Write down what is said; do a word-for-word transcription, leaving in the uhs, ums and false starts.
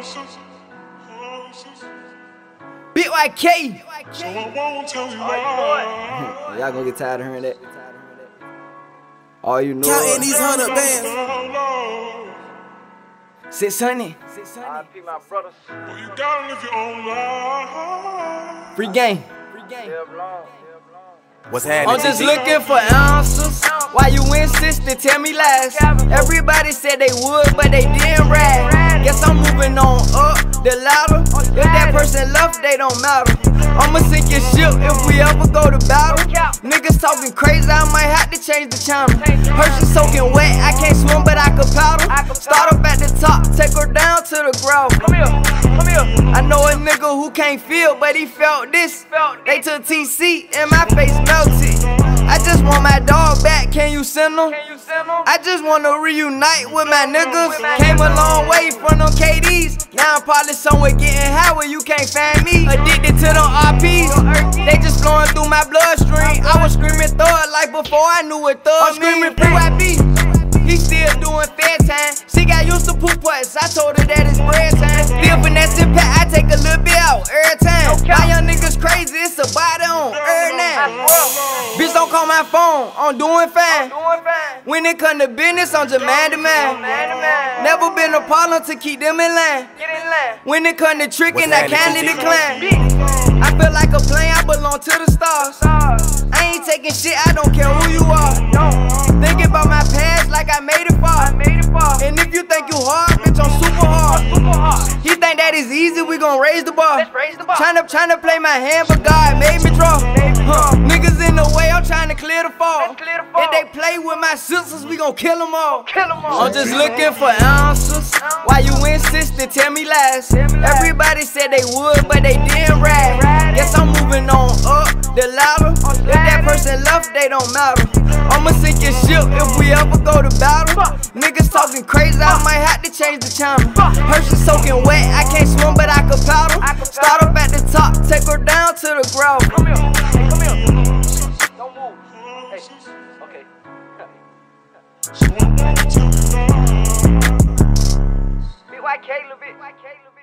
B Y K. So I won't tell you why. Y'all gonna get tired of hearing that. All you know Counting these hundred bands. six hundred. I be my brothers. Well, you gotta live your own life. Free game. Live long. What's happening? I'm just looking for answers. Why you insisted? Tell me lies. Everybody said they would, but they didn't ride. Guess I'm moving on up the ladder. If that person left, they don't matter. I'ma sink your ship if we ever go to battle. Niggas talking crazy, I might have to change the channel. Hershey soaking wet, I can't swim, but I could paddle. Start up at the top, take her down to the ground. Come here, come here. I know a nigga who can't feel, but he felt this. They took T C and my face melted. I just want my dog back, can you send him? Can you send them? I just wanna reunite with my niggas. Came a long way from them K Ds. Now I'm probably somewhere getting high where you can't find me. Addicted to them R Ps, they just flowing through my bloodstream. I was screaming thug like before I knew what thug I'm screaming P Y B. He still doing fair time. She got used to poop putts, I told her that it's bread time. Still finessing pack, I take a little bit out every time. My young niggas crazy, it's a body on every night. Bitch, don't call my phone, I'm doing fine. Doing fine. When it come to business, I'm just man to man. Man to man. Never been a problem to keep them in line. Get in line. When it come to tricking, I What's kindly happening, decline. Bitch. I feel like a plane, I belong to the stars. Stars. I ain't taking shit, I don't care who you are. No. Thinking about my past like I made it I far. made it far. And if you think you hard, bitch, I'm super hard. Super hard. He think that is easy, we gon' raise the bar. Let's raise the bar. Tryna, tryna play my hand, but God made me draw. Made me draw. Huh. Niggas in the way, I'm tryna clear the fall. Let's clear the fall. If they play with my sisters, we gon' kill them all. Kill them all. I'm just looking for answers. Why you insisted? Tell me lies. me lies. Everybody said they would, but they didn't ride. Ride. Guess I'm moving on up the ladder. If that person left, they don't matter. I'ma sink your ship if we ever go to battle. Niggas talking crazy, I might have to change the channel. Hershey soaking wet, I can't swim, but I could paddle. Start up at the top, take her down to the ground. Come here. Hey, come here. Don't move. Hey. Okay. So I won't tell you why. B Y K, little bit. B Y K, little bit.